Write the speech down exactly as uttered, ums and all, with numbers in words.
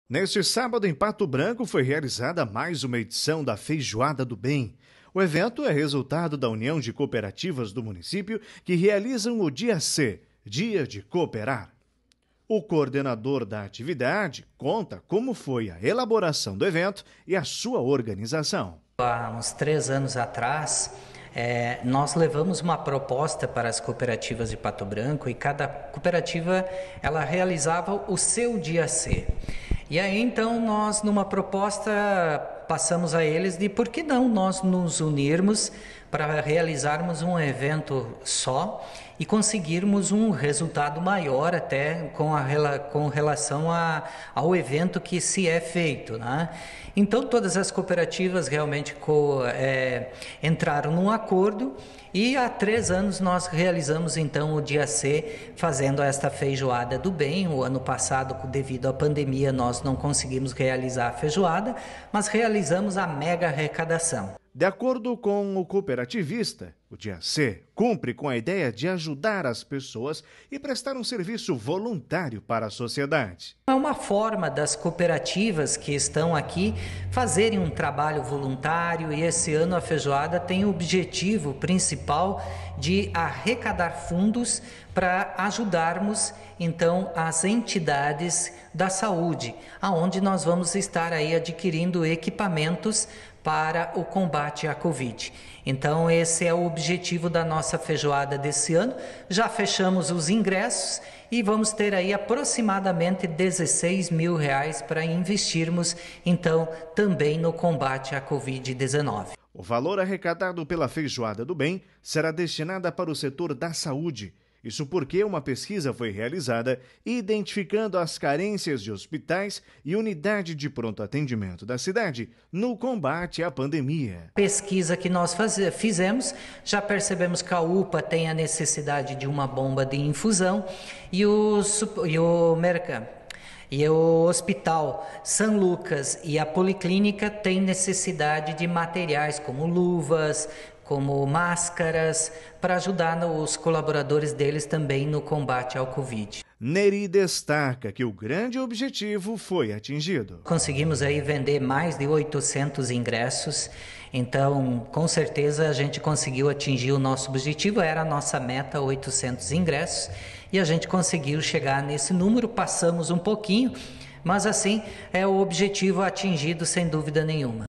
Neste sábado, em Pato Branco, foi realizada mais uma edição da Feijoada do Bem. O evento é resultado da união de cooperativas do município que realizam o Dia C, Dia de Cooperar. O coordenador da atividade conta como foi a elaboração do evento e a sua organização. Há uns três anos atrás, é, nós levamos uma proposta para as cooperativas de Pato Branco e cada cooperativa ela realizava o seu Dia C. E aí então nós numa proposta passamos a eles de por que não nós nos unirmos para realizarmos um evento só e conseguirmos um resultado maior até com, a, com relação a, ao evento que se é feito, né? Então todas as cooperativas realmente co, é, entraram num acordo e há três anos nós realizamos então o Dia C fazendo esta feijoada do bem. O ano passado, devido à pandemia, nós não conseguimos realizar a feijoada, mas realizamos a mega arrecadação. De acordo com o cooperativista, o Dia C cumpre com a ideia de ajudar as pessoas e prestar um serviço voluntário para a sociedade. É uma forma das cooperativas que estão aqui fazerem um trabalho voluntário e esse ano a feijoada tem o objetivo principal de arrecadar fundos para ajudarmos então as entidades da saúde, aonde nós vamos estar aí adquirindo equipamentos para o combate à Covid. Então esse é o objetivo da nossa feijoada desse ano. Já fechamos os ingressos e vamos ter aí aproximadamente dezesseis mil reais para investirmos então também no combate à Covid dezenove. O valor arrecadado pela Feijoada do Bem será destinado para o setor da saúde. Isso porque uma pesquisa foi realizada identificando as carências de hospitais e unidade de pronto atendimento da cidade no combate à pandemia. Pesquisa que nós faz, fizemos, já percebemos que a U P A tem a necessidade de uma bomba de infusão e o, e o mercado. E o Hospital São Lucas e a Policlínica têm necessidade de materiais como luvas, como máscaras, para ajudar os colaboradores deles também no combate ao Covid. Neri destaca que o grande objetivo foi atingido. Conseguimos aí vender mais de oitocentos ingressos, então com certeza a gente conseguiu atingir o nosso objetivo, era a nossa meta, oitocentos ingressos, e a gente conseguiu chegar nesse número, passamos um pouquinho, mas assim é o objetivo atingido sem dúvida nenhuma.